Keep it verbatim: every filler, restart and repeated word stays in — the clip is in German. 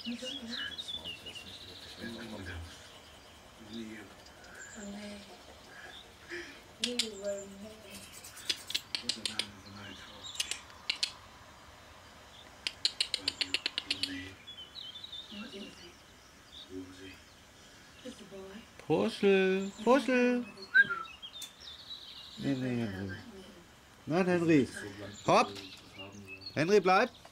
Puschel, Puschel. Nee, nee, Henry. Nein, Henry. Hopp. Henry, bleib.